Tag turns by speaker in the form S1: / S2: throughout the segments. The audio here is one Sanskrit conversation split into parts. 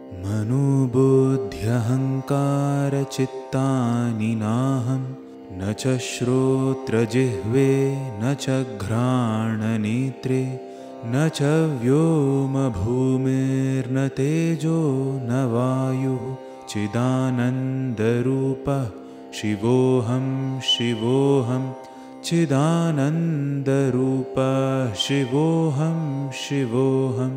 S1: मनोबुद्ध्यहङ्कारचित्तानि नाहं न च श्रोत्रजिह्वे न च घ्राणनेत्रे न च व्योमभूमिर्न तेजो न वायुः चिदानन्दरूपः शिवोऽहं शिवोऽहं चिदानन्दरूपः शिवोऽहं शिवोऽहं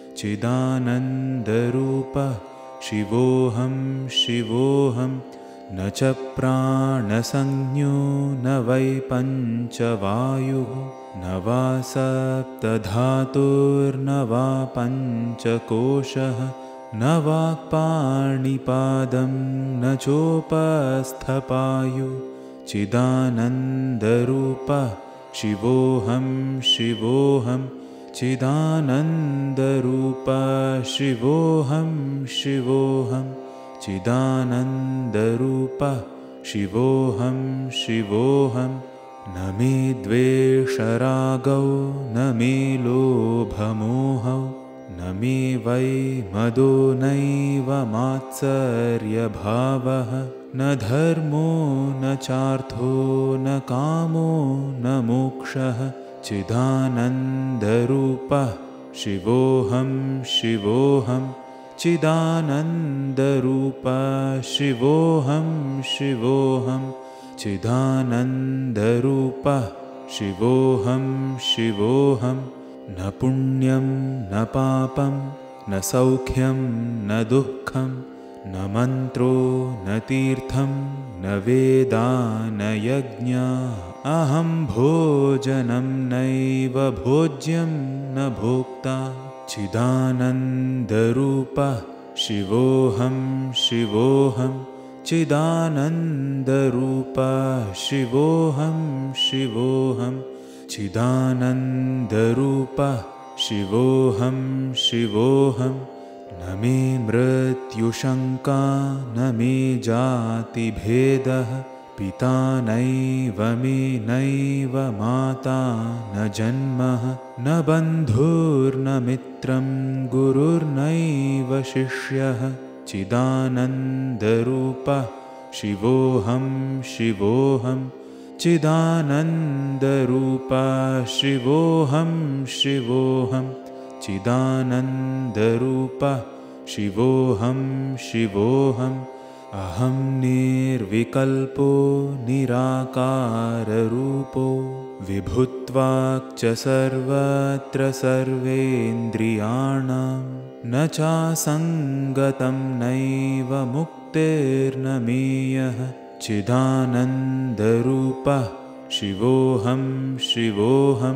S1: चिदानन्दरूपः शिवोऽहं शिवोऽहं न च प्राणसंज्ञो न वै पञ्चवायुः न वा सप्तधातुर्न वा पञ्चकोशः न वाक्पाणिपादं न चोपस्थपायुः चिदानन्दरूपः शिवोऽहं शिवोऽहं चिदानन्दरूपः शिवोऽहं शिवोऽहं चिदानन्दरूपः शिवोऽहं शिवोऽहं न मे द्वेषरागौ न मे लोभमोहौ न मे वै मदो नैव मात्सर्यभावः न धर्मो न चार्थो न कामो न मोक्षः चिदानन्दरूपः शिवोऽहं शिवोऽहं चिदानन्दरूपः शिवोऽहं शिवोऽहं चिदानन्दरूपः शिवोऽहं शिवोऽहं न पुण्यं न पापं न सौख्यं न दुःखं न मन्त्रो न तीर्थं न वेदा न यज्ञा अहं भोजनं नैव भोज्यं न भोक्ता चिदानन्दरूपः शिवोऽहं शिवोऽहं चिदानन्दरूपः शिवोऽहं शिवोऽहं चिदानन्दरूपः शिवोऽहं शिवोऽहं न मे मृत्युशङ्का न मे जातिभेदः पिता नैव मे नैव माता न जन्मः न बन्धुर्न मित्रं गुरुर्नैव शिष्यः चिदानन्दरूपः शिवोऽहं शिवोऽहं चिदानन्दरूपः शिवोऽहं शिवोऽहं चिदानन्दरूपः शिवोऽहं शिवोऽहम् अहं निर्विकल्पो निराकाररूपो विभुत्वाक् च सर्वत्र सर्वेन्द्रियाणां न चासङ्गतं नैव मुक्तिर्न मेयः चिदानन्दरूपः शिवोऽहं शिवोऽहं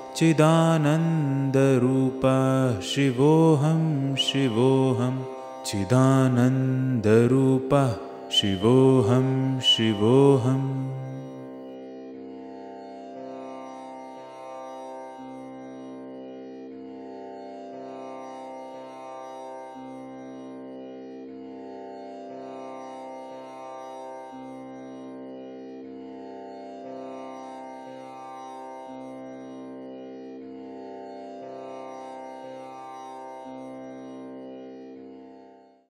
S1: चिदानन्दरूपः शिवोऽहं शिवोऽहं चिदानन्दरूपः शिवोऽहं शिवोऽहम्